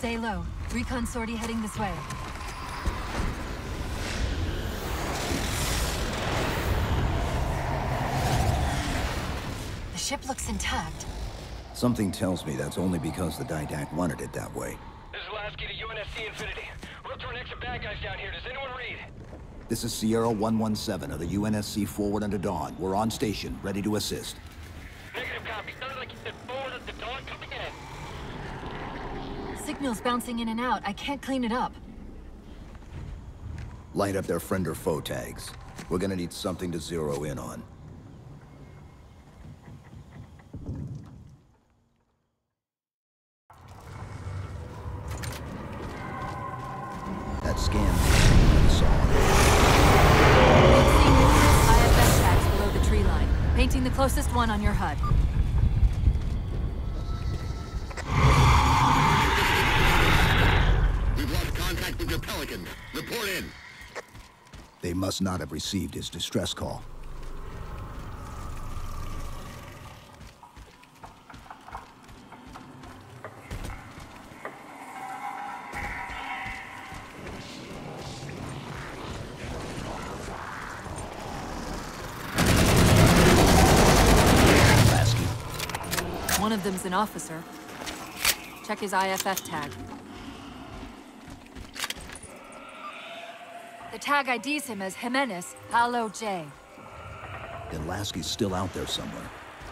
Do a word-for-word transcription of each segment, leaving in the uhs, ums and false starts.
Stay low. Recon sortie heading this way. The ship looks intact. Something tells me that's only because the Didact wanted it that way. This is Lasky to U N S C Infinity. We're up to our next bad guys down here. Does anyone read? This is Sierra one one seven of the U N S C forward under Dawn. We're on station, ready to assist. Negative copy. Sounded like you said forward under Dawn. Come again. Signal's bouncing in and out. I can't clean it up. Light up their friend or foe tags. We're gonna need something to zero in on. That scan we saw. Seeing numerous I F F tags below the tree line. Painting the closest one on your H U D. We've lost contact with the Pelican. Report in. They must not have received his distress call. One of them's an officer. Check his I F F tag. The tag I Ds him as Jimenez, Palo J. Then Lasky's still out there somewhere.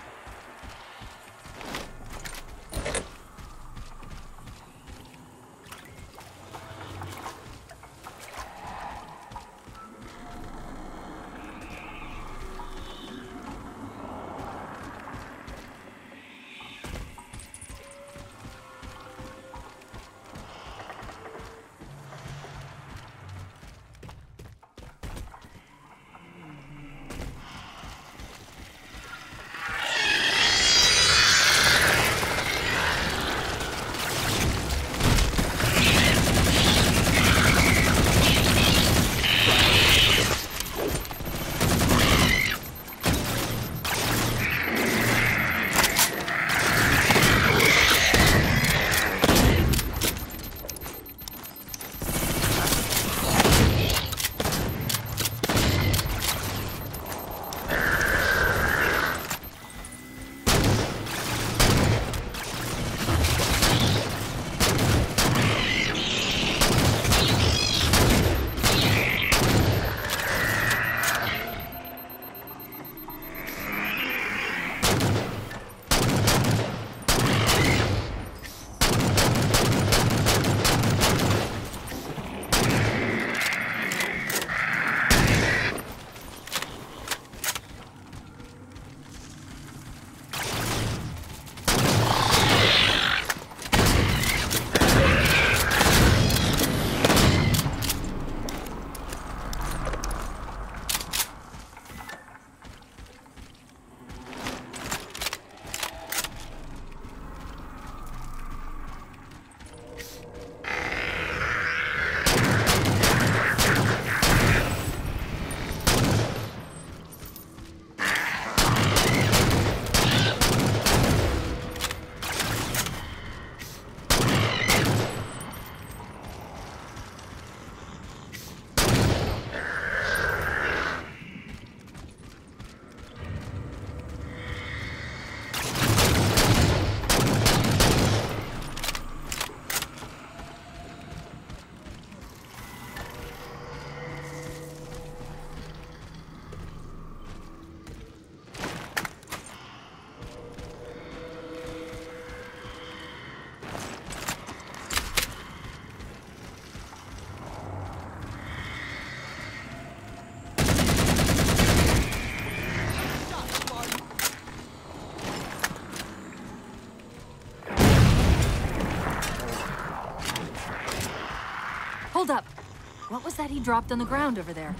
Hold up! What was that he dropped on the ground over there?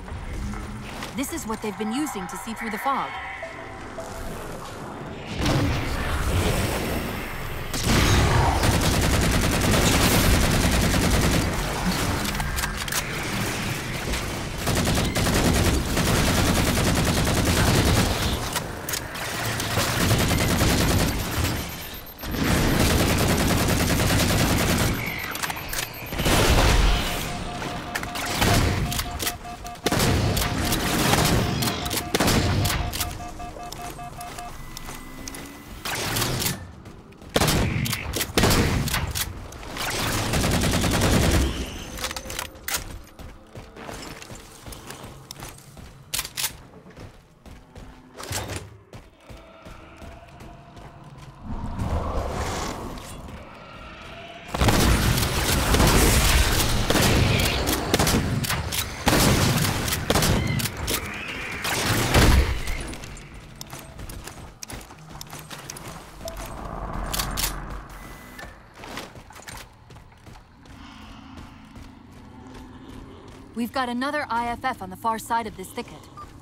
This is what they've been using to see through the fog. We've got another I F F on the far side of this thicket.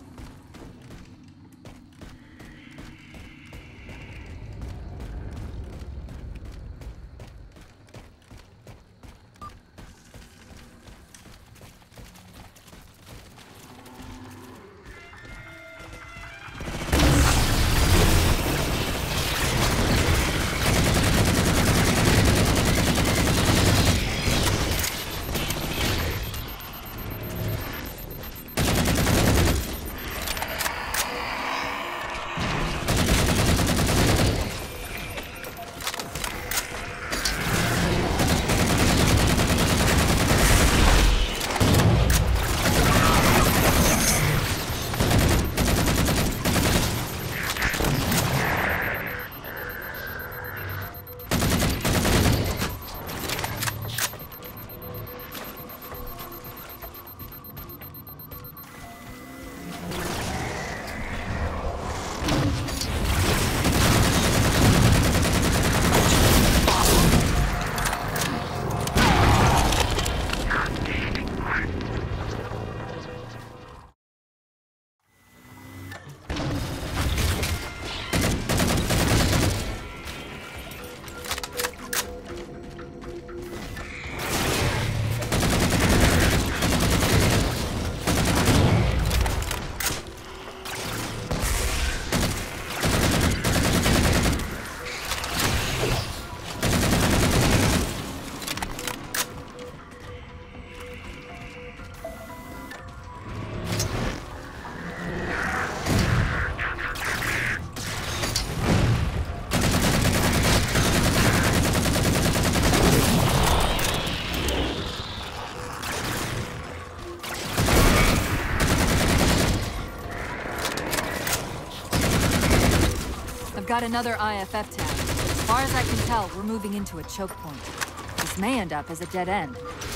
Got another I F F tag. As far as I can tell, we're moving into a choke point. This may end up as a dead end.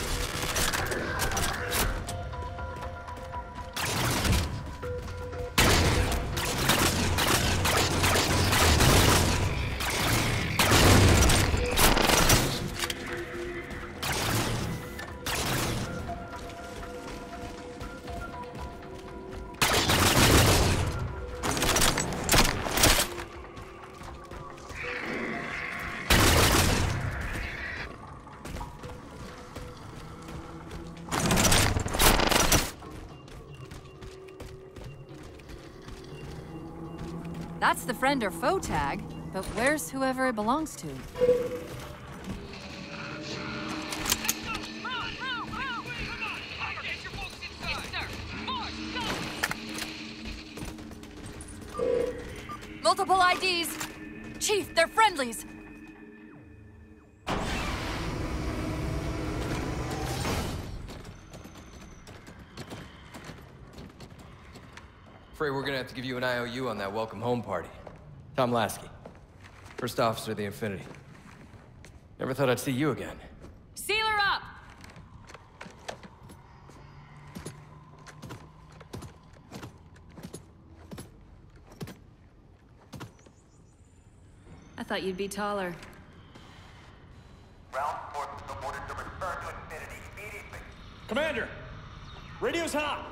That's the friend or foe tag, but where's whoever it belongs to? Multiple I Ds! Chief, they're friendlies! Afraid we're gonna have to give you an I O U on that welcome home party. Tom Lasky, first officer of the Infinity. Never thought I'd see you again. Seal her up! I thought you'd be taller. Ground forces have ordered to return to Infinity immediately. Commander! Radio's hot!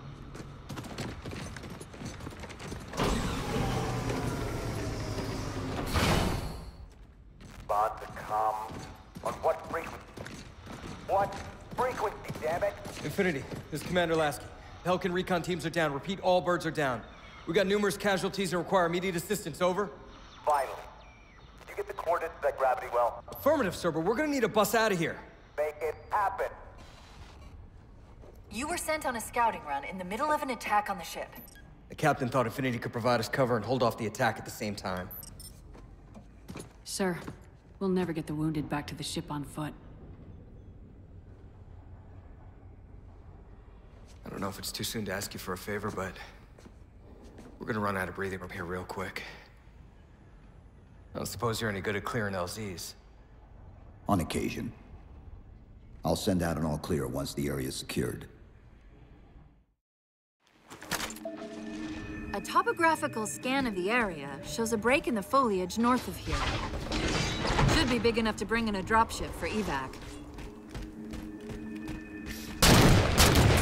Bond to come. On what frequency? What frequency, damn it? Infinity, this is Commander Lasky. Pelican recon teams are down. Repeat, all birds are down. We got numerous casualties and require immediate assistance. Over. Finally. Did you get the coordinates of that gravity well? Affirmative, sir, but we're gonna need a bus out of here. Make it happen. You were sent on a scouting run in the middle of an attack on the ship. The captain thought Infinity could provide us cover and hold off the attack at the same time. Sir, we'll never get the wounded back to the ship on foot. I don't know if it's too soon to ask you for a favor, but we're gonna run out of breathing room here real quick. I don't suppose you're any good at clearing L Zs. On occasion. I'll send out an all clear once the area is secured. A topographical scan of the area shows a break in the foliage north of here. Should be big enough to bring in a dropship for evac.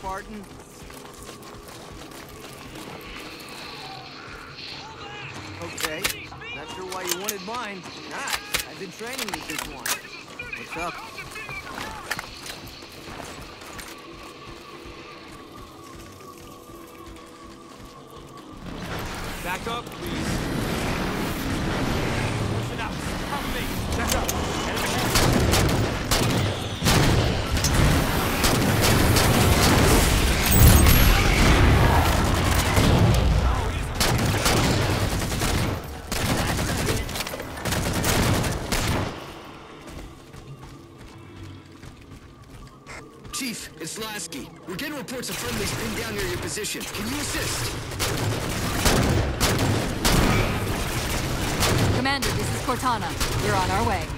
Spartan. Okay, not sure why you wanted mine. Nice. I've been training with this one. What's up? Back up, please. Listen up. Cover me. Back up. Enemy ahead. Chief, it's Lasky. We're getting reports of friendlies pinned down near your position. Can you assist? Commander, this is Cortana. We're on our way.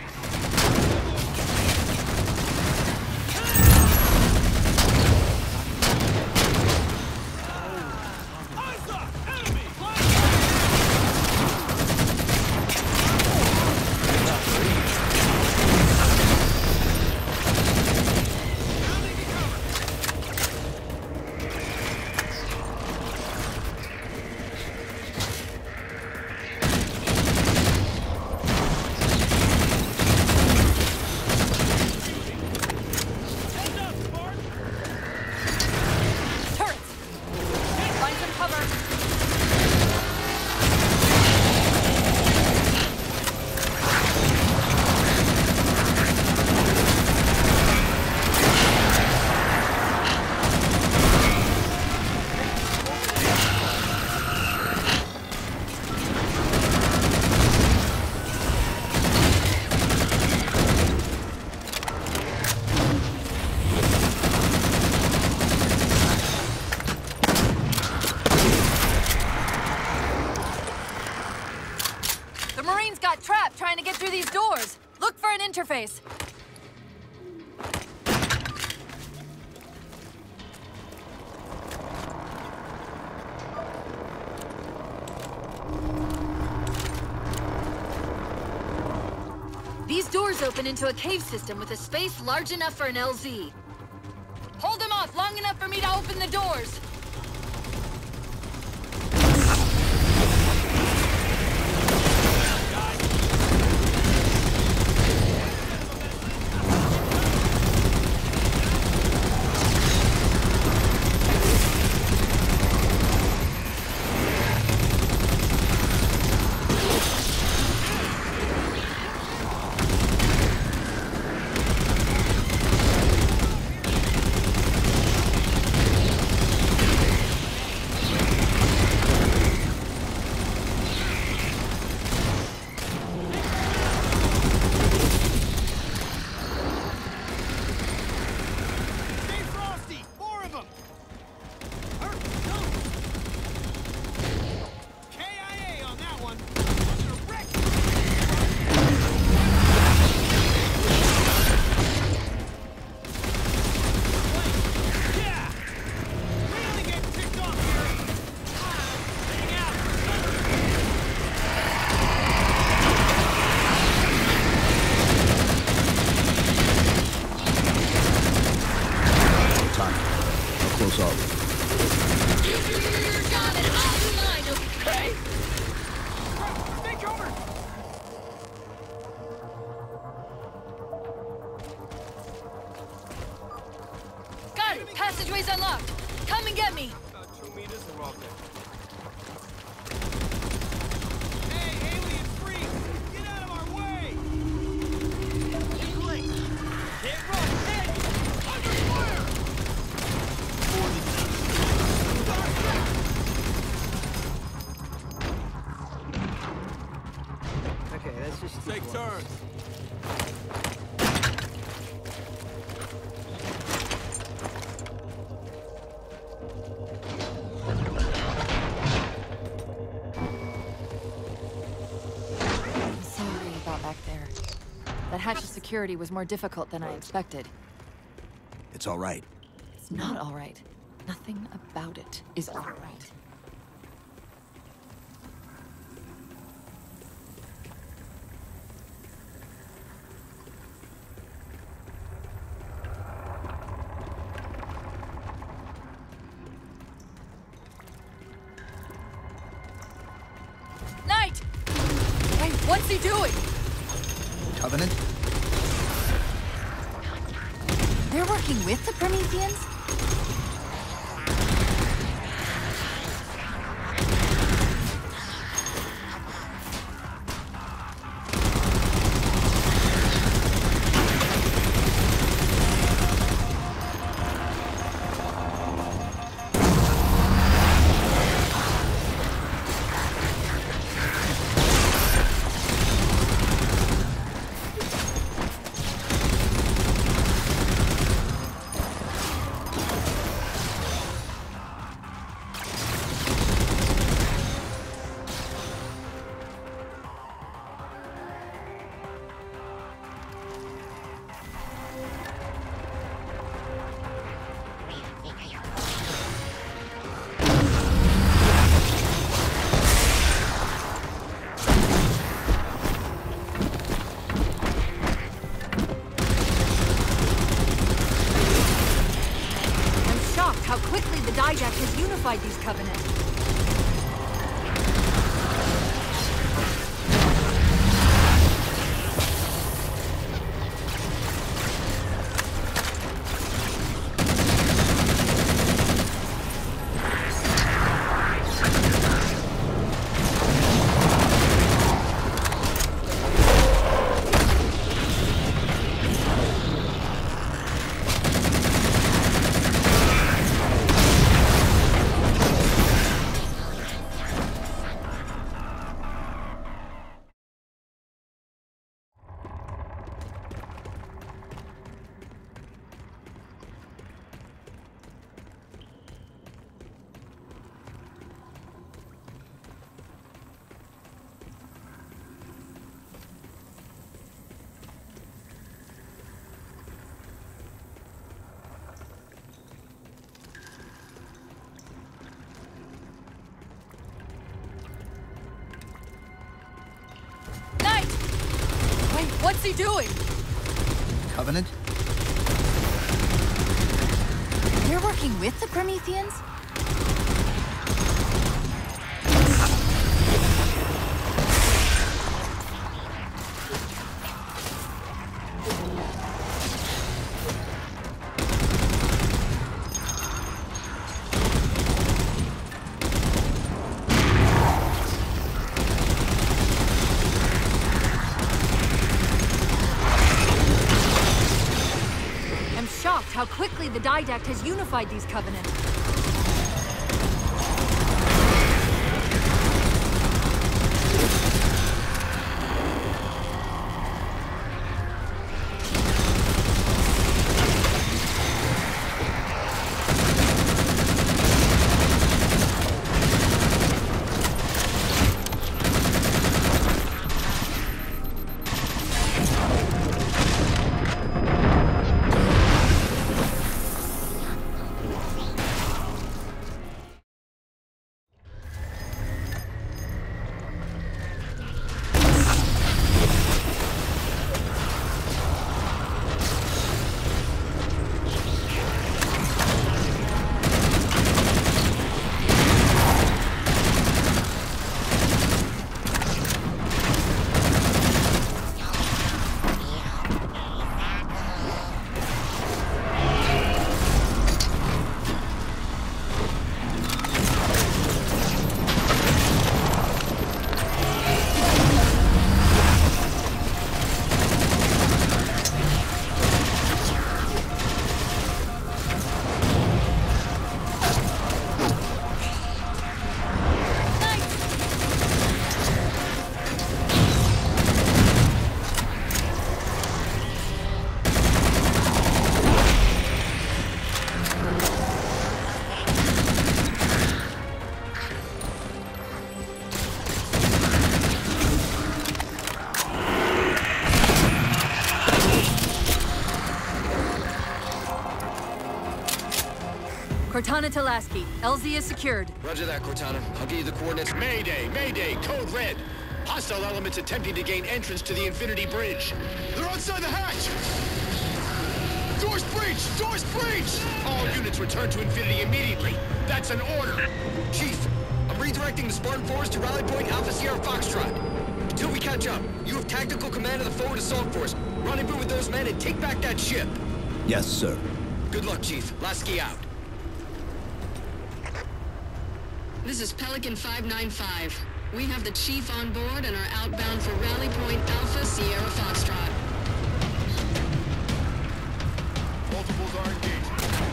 Trying to get through these doors. Look for an interface. These doors open into a cave system with a space large enough for an L Z. Hold them off long enough for me to open the doors. Passageway's unlocked. Come and get me. About two meters and we're all dead. Hey, alien freak! Get out of our way! Blink! Can't run! Hey! Under fire! Okay, that's just Take turns. That hatch of security was more difficult than I expected. It's all right. It's not all right. Nothing about it is all right. what's he doing? Covenant? They're working with the Prometheans? How quickly the Didact has unified these Covenants. What's he doing? Covenant? They're working with the Prometheans? How quickly the Didact has unified these Covenants. Cortana to Lasky. L Z is secured. Roger that, Cortana. I'll give you the coordinates. Mayday! Mayday! Code red! Hostile elements attempting to gain entrance to the Infinity Bridge. They're outside the hatch! Doors breached! Doors breached! All units return to Infinity immediately. That's an order. Chief, I'm redirecting the Spartan Force to Rally Point Alpha Sierra Foxtrot. Until we catch up, you have tactical command of the forward assault force. Rendezvous with those men and take back that ship. Yes, sir. Good luck, Chief. Lasky out. This is Pelican five nine five. We have the Chief on board and are outbound for Rally Point Alpha Sierra Foxtrot. Multiples are engaged.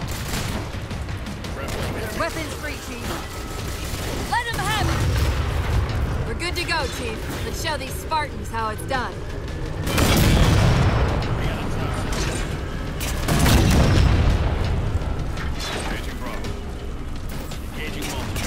Weapons free, Chief. Let him have it! We're good to go, Chief. Let's show these Spartans how it's done. Engaging Bravo. Engaging multiple.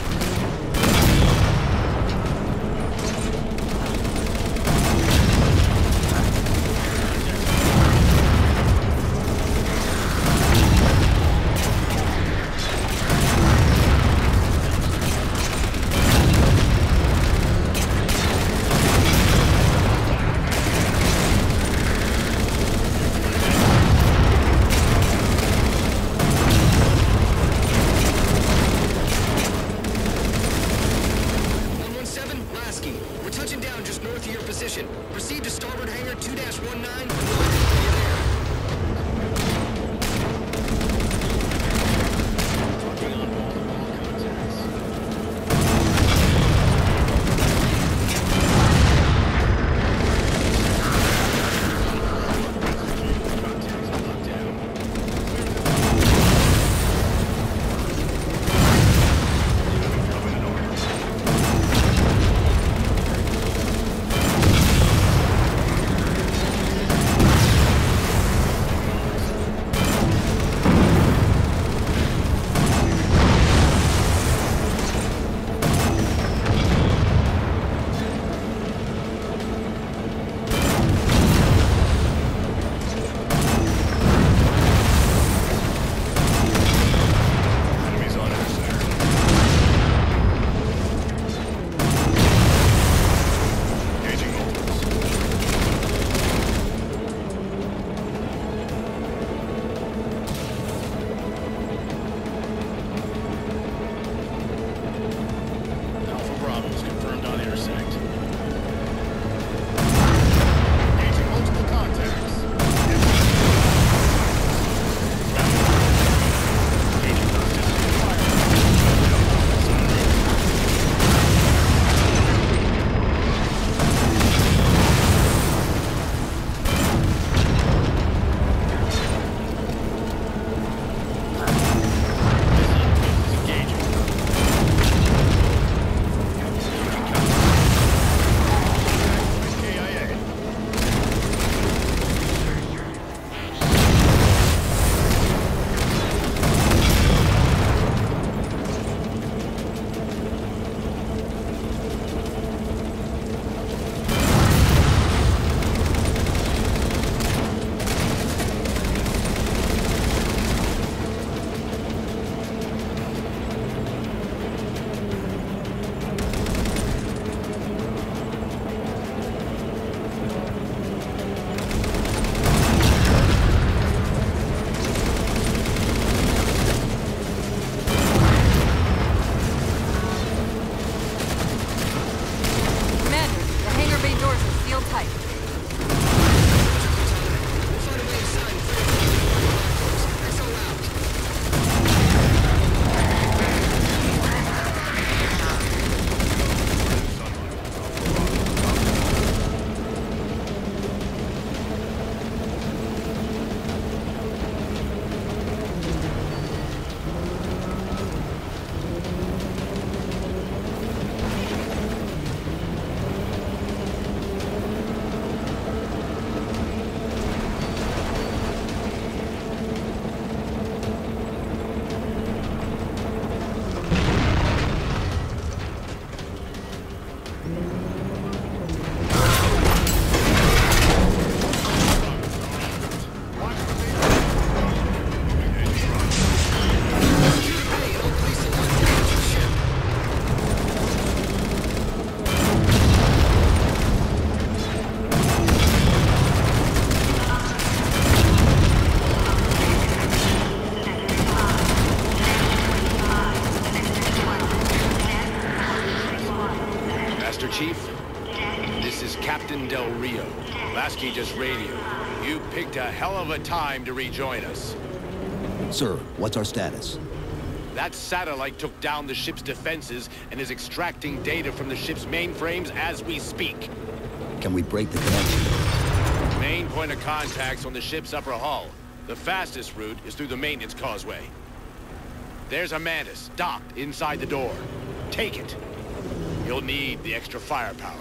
Captain Del Rio. Lasky just radioed. You picked a hell of a time to rejoin us. Sir, what's our status? That satellite took down the ship's defenses and is extracting data from the ship's mainframes as we speak. Can we break the connection? Main point of contact's on the ship's upper hull. The fastest route is through the maintenance causeway. There's a Mantis docked inside the door. Take it. You'll need the extra firepower.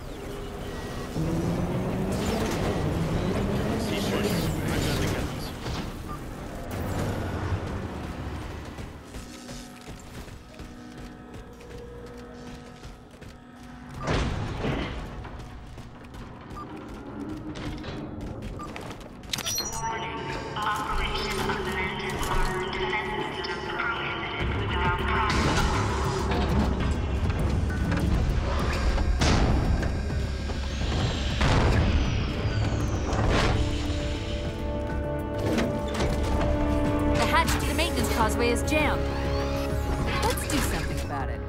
Causeway is jammed. Let's do something about it.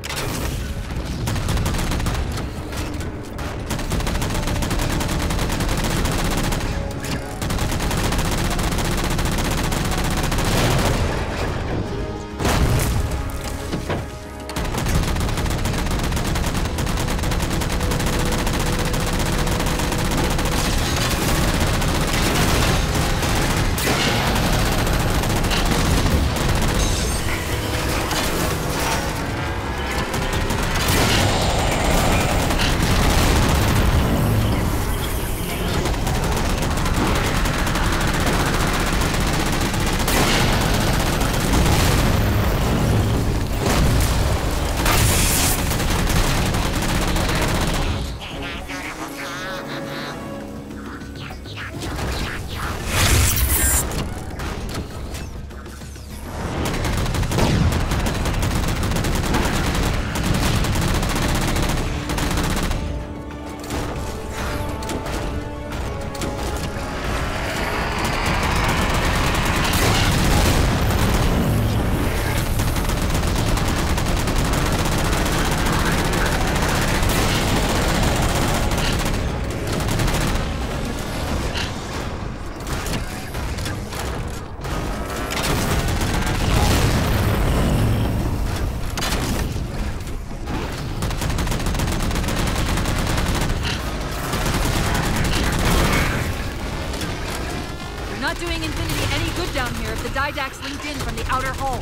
Not doing Infinity any good down here if the Didact's linked in from the outer hull.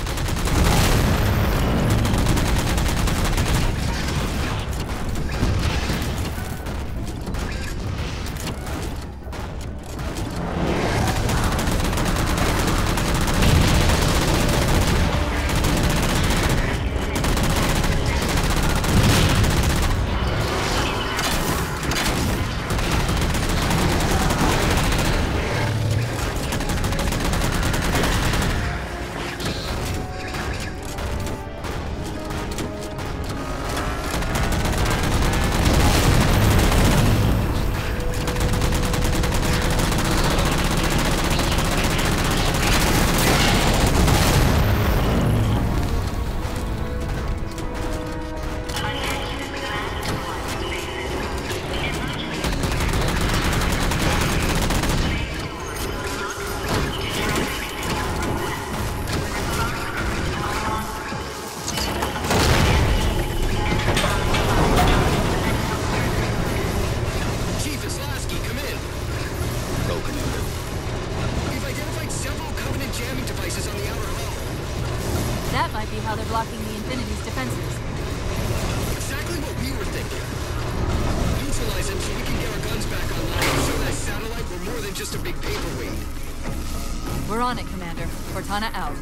That might be how they're blocking the Infinity's defenses. Exactly what we were thinking. Neutralize them so we can get our guns back online and show that satellite we're more than just a big paperweight. We're on it, Commander. Cortana out.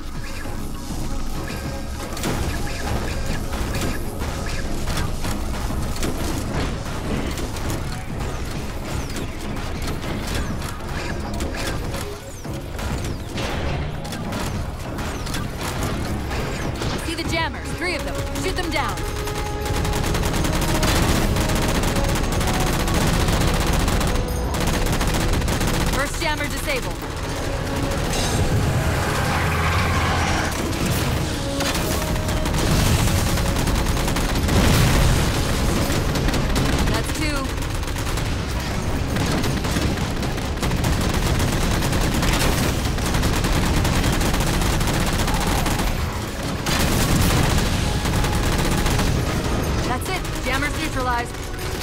Jammers, three of them. Shoot them down. First jammer disabled. That's two. neutralized.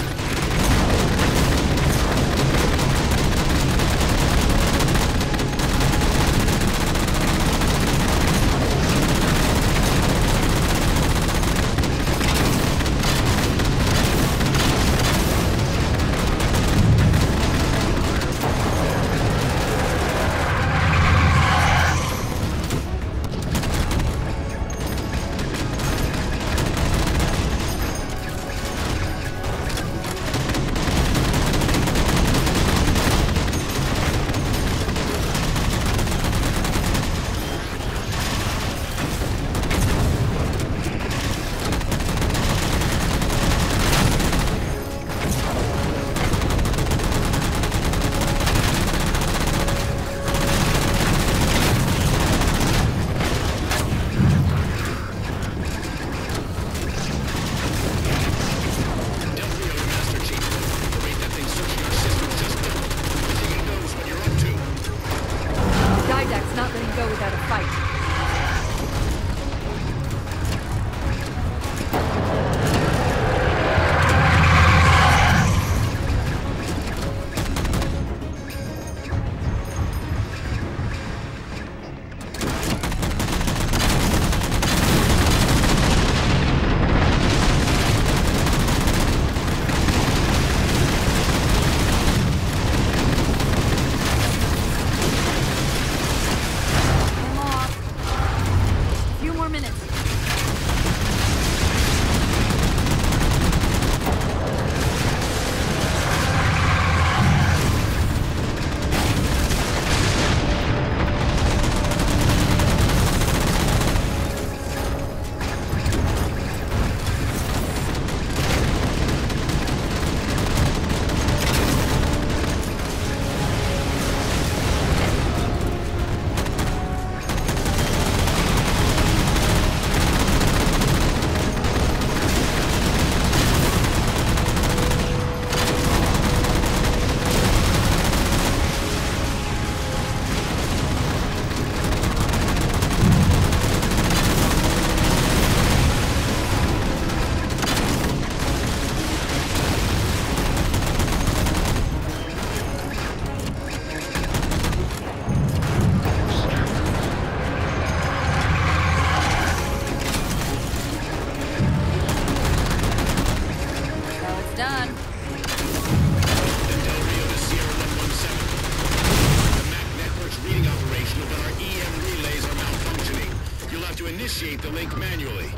initiate the link manually.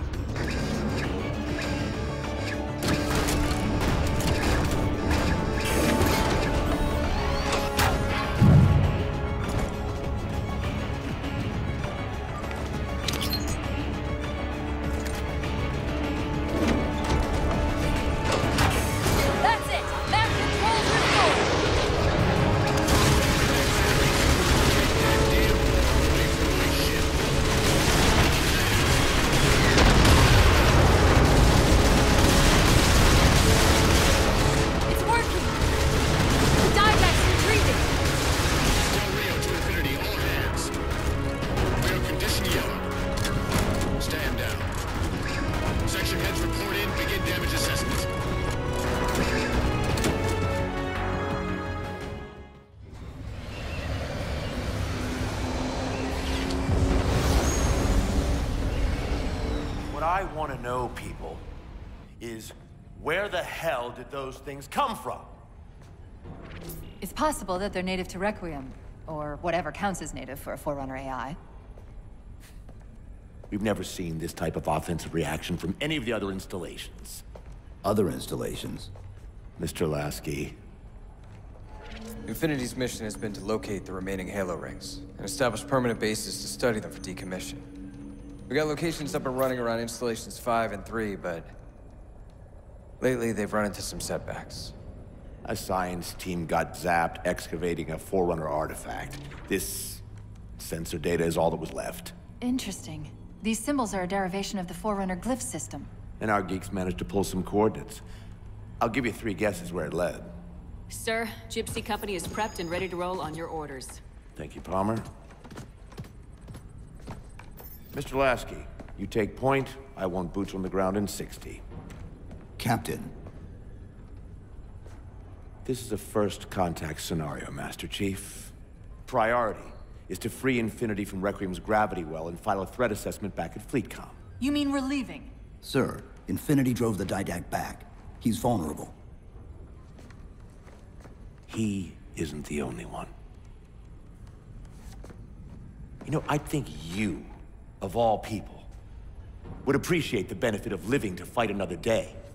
What I want to know, people, is where the hell did those things come from? It's possible that they're native to Requiem, or whatever counts as native for a Forerunner A I. We've never seen this type of offensive reaction from any of the other installations. Other installations? Mister Lasky. Infinity's mission has been to locate the remaining Halo rings, and establish permanent bases to study them for decommission. We got locations up and running around installations five and three, but lately they've run into some setbacks. A science team got zapped excavating a Forerunner artifact. This sensor data is all that was left. Interesting. These symbols are a derivation of the Forerunner glyph system. And our geeks managed to pull some coordinates. I'll give you three guesses where it led. Sir, Gypsy Company is prepped and ready to roll on your orders. Thank you, Palmer. Mister Lasky, you take point. I want boots on the ground in sixty. Captain, this is a first contact scenario, Master Chief. Priority is to free Infinity from Requiem's gravity well and file a threat assessment back at FleetCom. You mean we're leaving? Sir, Infinity drove the Didact back. He's vulnerable. He isn't the only one. You know, I think you, of all people, would appreciate the benefit of living to fight another day.